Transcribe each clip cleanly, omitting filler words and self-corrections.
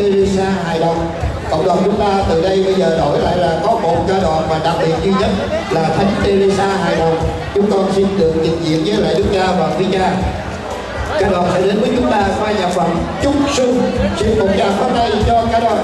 Teresa hài đồng. Cộng đoàn chúng ta từ đây bây giờ đổi lại là có một ca đoàn và đặc biệt duy nhất là Thánh Teresa hài đồng. Chúng con xin được trình diện với lại Đức Cha và Phi Cha. Ca đoàn sẽ đến với chúng ta qua nhạc phẩm Chúc Xuân. Xin một tràng pháo tay cho ca đoàn.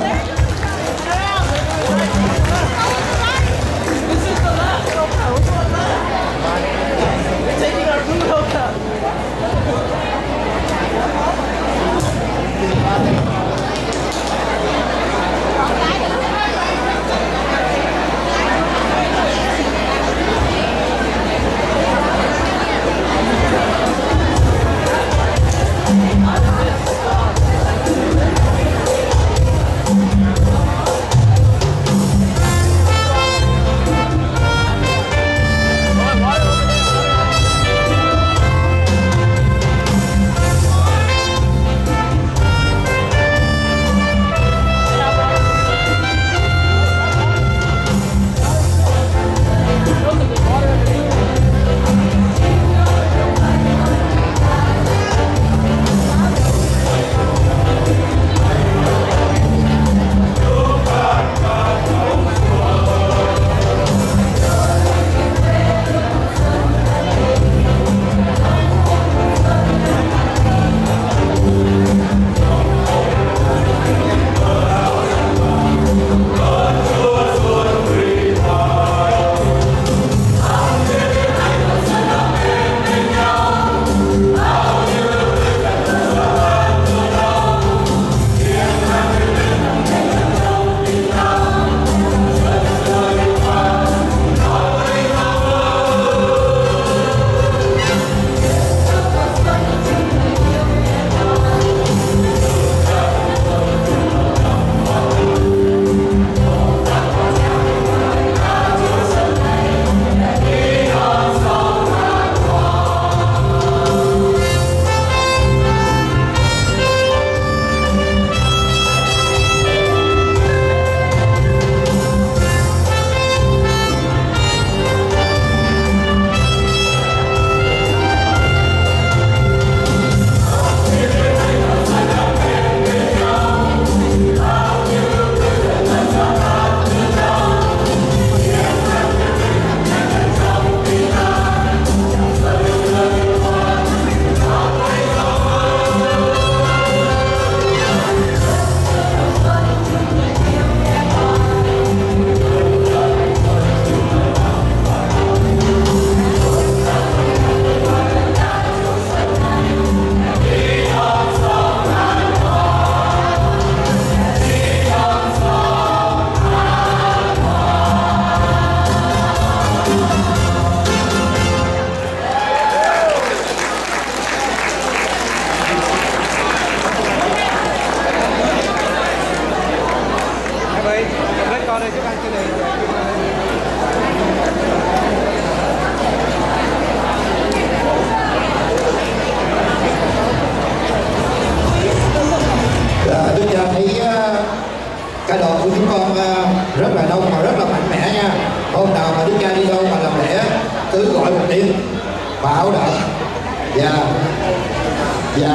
Ca đoàn của chúng con rất là đông và rất là mạnh mẽ nha. Hôm nào mà Đức Cha đi đâu mà làm lễ cứ gọi một tiếng bảo đảm. Dạ dạ.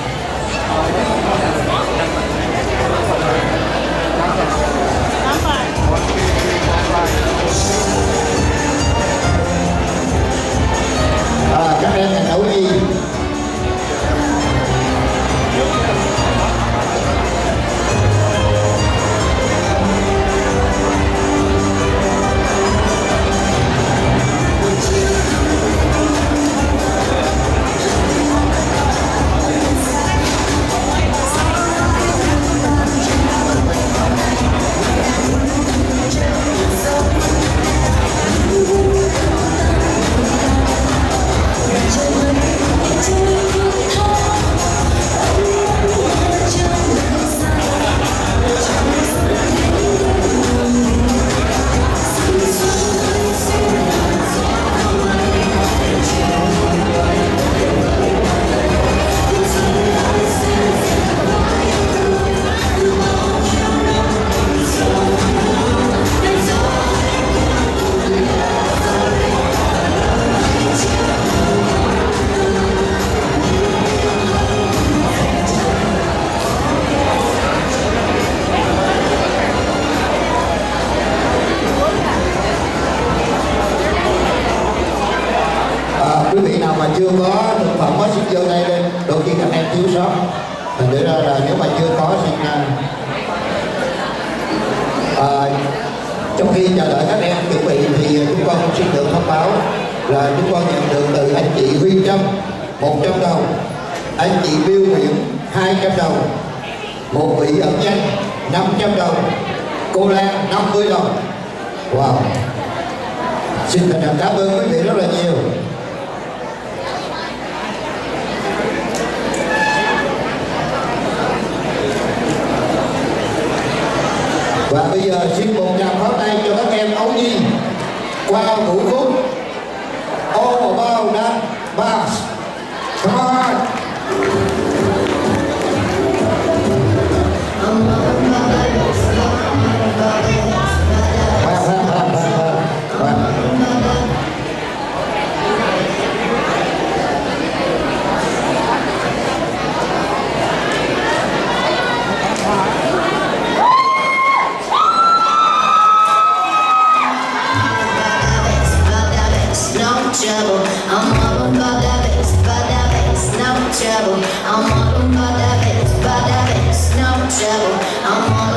Các em là nấu gì? Hãy subscribe cho kênh Ghiền Mì Gõ để không bỏ lỡ thành ra là nếu mà chưa có xin trong khi chờ đợi các em chuẩn bị thì chúng con xin được thông báo là chúng con nhận được từ anh chị Huy Trâm 100 đồng, anh chị Biêu Nguyễn 200 đồng, một vị ẩn danh 500 đồng, cô Lan 50 đồng. Wow, xin thành cảm ơn quý vị rất là nhiều. Và bây giờ xin một tràng pháo tay cho các em ấu nhi qua vũ khúc All About That Bass. Come on. I'm all about that bass, no trouble. I'm all about that bass, no trouble. I'm all